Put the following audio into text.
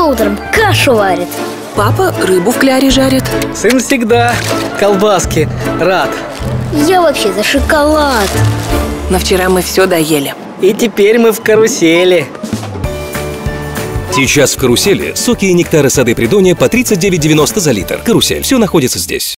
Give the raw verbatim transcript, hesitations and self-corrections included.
утром кашу варит. Папа рыбу в кляре жарит. Сын всегда колбаски рад. Я вообще за шоколад. Но вчера мы все доели. И теперь мы в карусели. Сейчас в «Карусели» соки и нектары сады Придонья по тридцать девять девяносто за литр. «Карусель» – все находится здесь.